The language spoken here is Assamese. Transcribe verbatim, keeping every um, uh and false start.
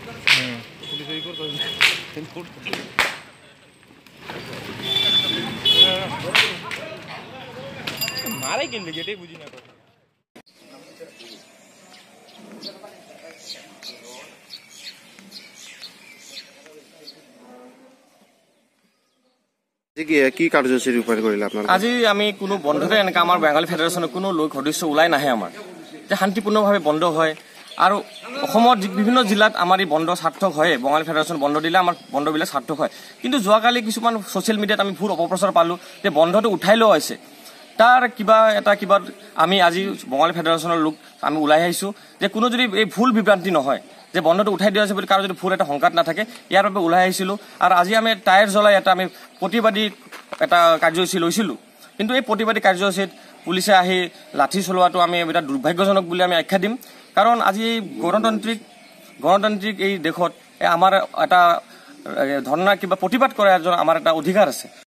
মারে কিনলে যেটাই বুঝি না। কি কার্যসূচী ৰূপায়ণ কৰিলে আপোনাৰ? আজি আমি কোনো বন্ধতে এনেকৈ আমাৰ বেংগলী ফেডাৰেশ্যনৰ কোনো লোক সদস্য ওলাই নাহে আমাৰ, যে শান্তিপূৰ্ণভাৱে বন্ধ হয়। আৰু অসমৰ বিভিন্ন জিলাত আমাৰ এই বন্ধ সাৰ্থক হয়, বঙালী ফেডাৰেশ্যন বন্ধ দিলে আমাৰ বন্ধবিলাক সাৰ্থক হয়। কিন্তু যোৱাকালি কিছুমান ছ'চিয়েল মিডিয়াত আমি ভুল অপপ্ৰচাৰ পালোঁ যে বন্ধটো উঠাই লোৱা হৈছে। তাৰ কিবা এটা কিবা আমি আজি বঙালী ফেডাৰেশ্যনৰ লোক আমি ওলাই আহিছোঁ যে কোনো যদি এই ভুল বিভ্ৰান্তি নহয়, যে বন্ধটো উঠাই দিয়া হৈছে বুলি কাৰো যদি ভুল এটা সংঘাত নাথাকে, ইয়াৰ বাবে ওলাই আহিছিলোঁ। আৰু আজি আমি টায়াৰ জ্বলাই এটা আমি প্ৰতিবাদী এটা কাৰ্যসূচী লৈছিলোঁ। কিন্তু এই প্ৰতিবাদী কাৰ্যসূচীত পুলিচে আহি লাঠি চলোৱাটো আমি এটা দুৰ্ভাগ্যজনক বুলি আমি আখ্যা দিম। কাৰণ আজি এই গণতান্ত্ৰিক গণতান্ত্ৰিক এই দেশত আমাৰ এটা ধৰ্ণা কিবা প্ৰতিবাদ কৰাৰ আমাৰ এটা অধিকাৰ আছে।